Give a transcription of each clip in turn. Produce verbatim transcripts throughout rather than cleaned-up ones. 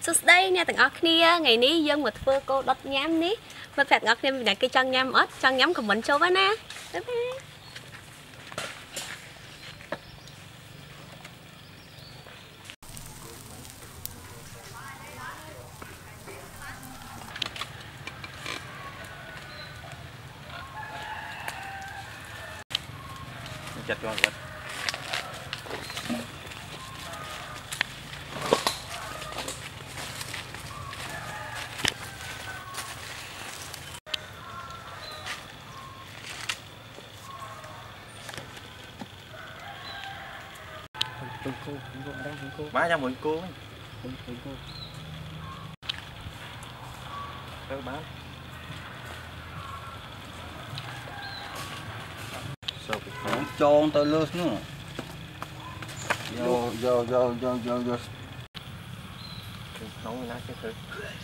Sốt đây nha, tặng ớt kia ngày ní dân một phơ cô đốt nhám ní một phẹt ngọt thêm này cái chân nhám ớt chân nhám của mình cho với nè. Bye bye. Chặt cho vật. Tùng cô, tùng cô, đang tùng cô. Má ra mượn cô. Tùng tùng cô. Đâu bán. Sao bị khó. Cho tôi lướt nữa. Vô, vô, vô, vô, vô, vô. Nấu người nát cái thử.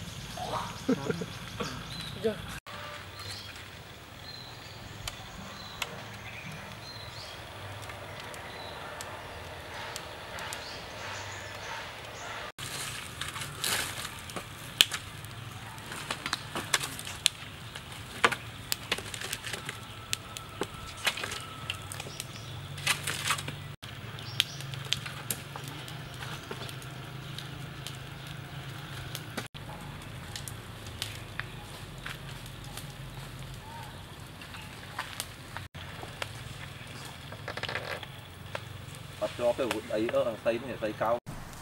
Bắt cho cái vụt ấy ở xây này xây cao.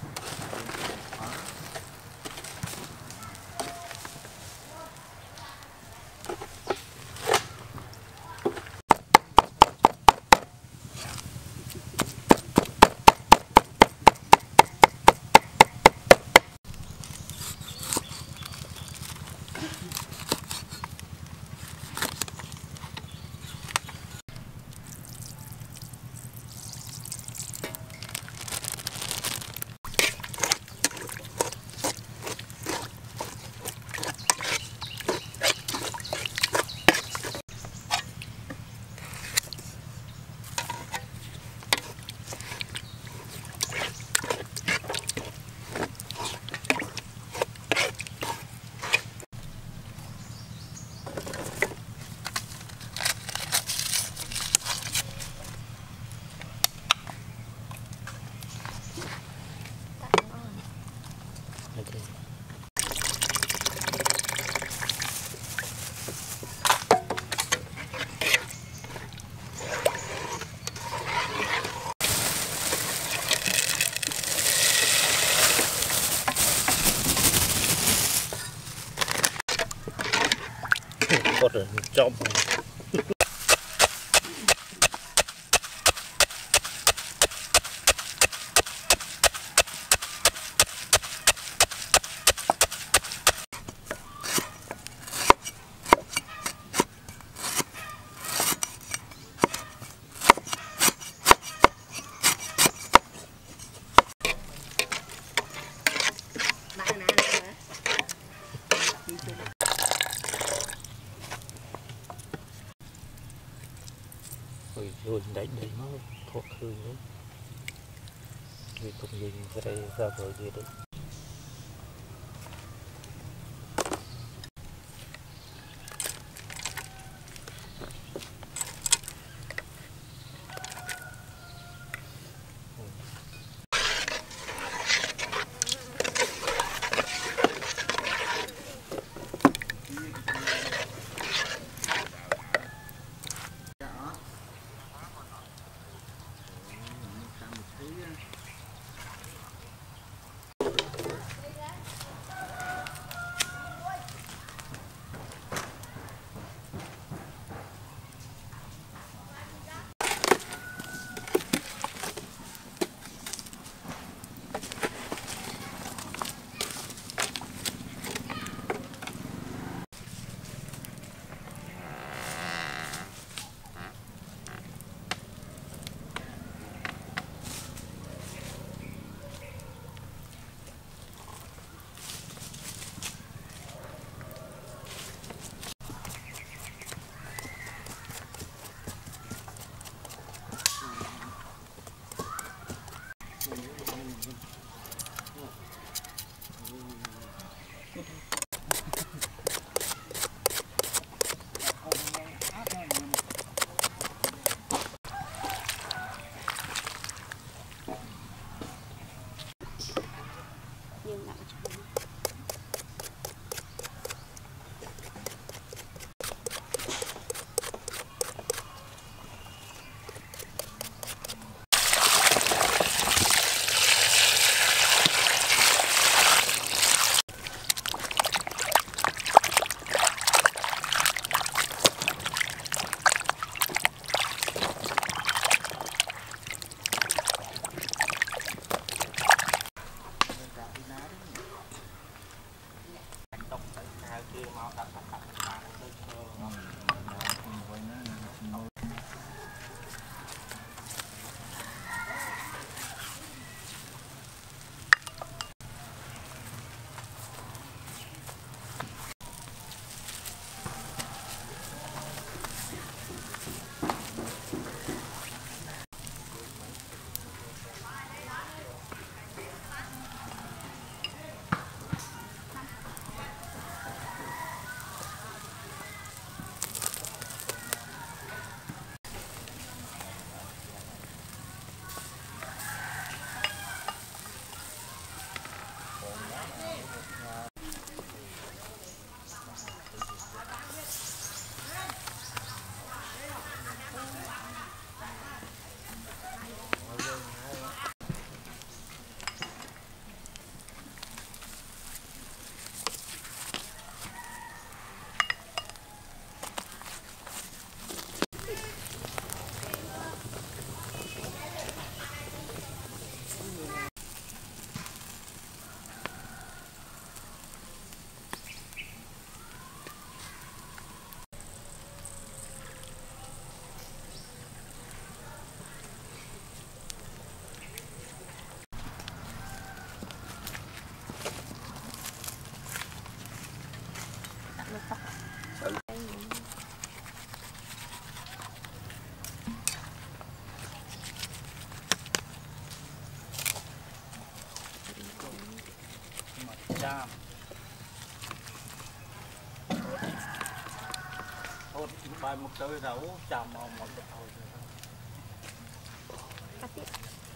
Có rồi trong. Ôi rồi đánh đấy nó thuộc hư nữa. Vì không nhìn cái đây ra rồi gì đấy. Nhưng nặng chồng. Chạm hốt bài một tới rau chạm vào một cái thôi. Cắt tiếp.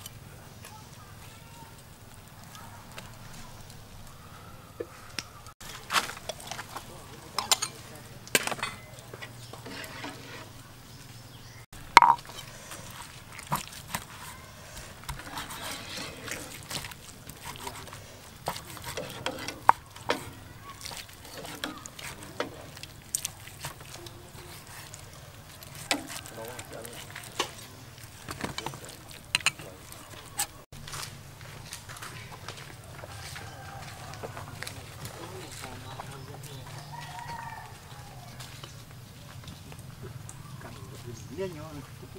Dia nyo.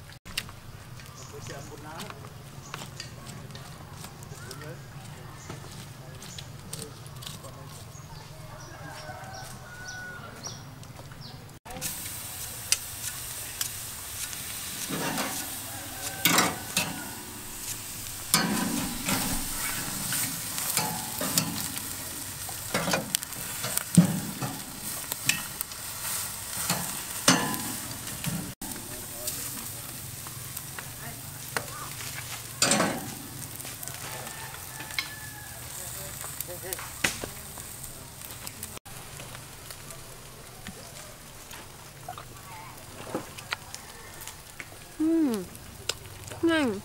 Ừm. Ngon.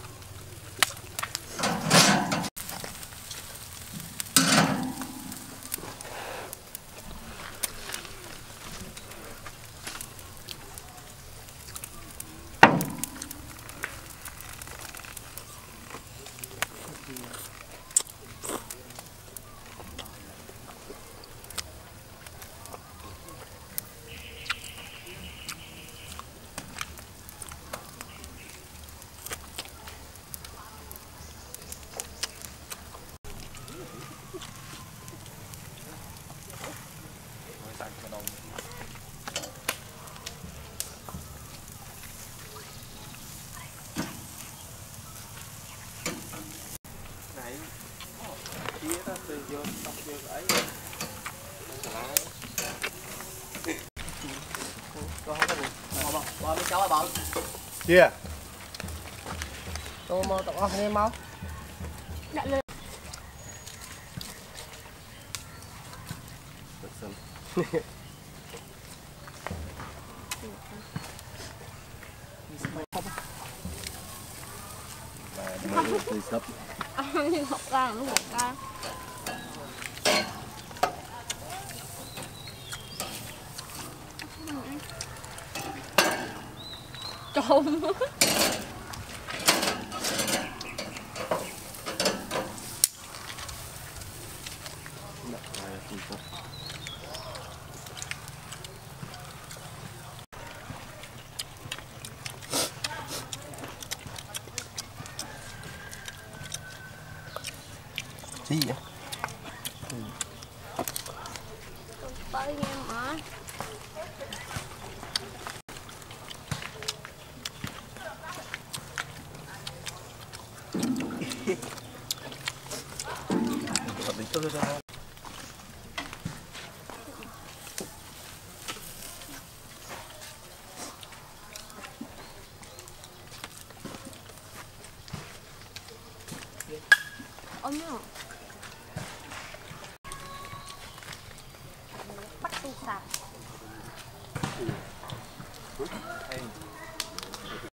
vô tóc vô ấy con không có buồn bò bò bên cháu là bò Chia tôi mau tóc anh em mau Đã lên. Tôi sắp Học ra nó một ca. Trộm. gì vậy? Tới nha mà. Hợp lý tôi ra. Ôm nhá. Bắt tu sạc.